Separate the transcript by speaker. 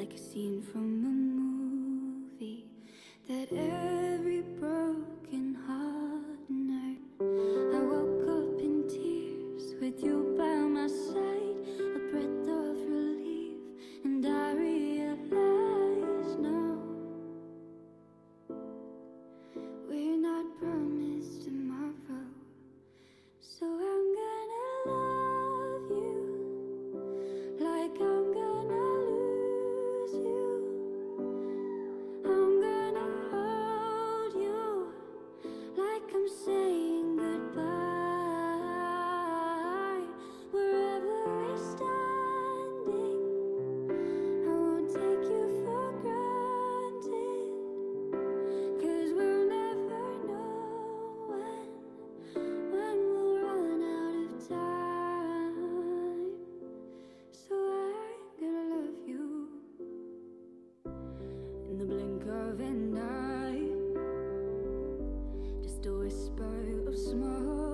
Speaker 1: like a scene from a movie that every broken heart nerve. I woke up in tears with you by my side, a breath of relief, and I realize now we're not promised tomorrow. So I'm gonna love you like I'm gonna lose you. I'm gonna hold you like I'm saying goodbye. Wherever we're standing, I won't take you for granted, 'cause we'll never know when we'll run out of time. So I'm gonna love you in the blink of an eye, just a whisper of smoke.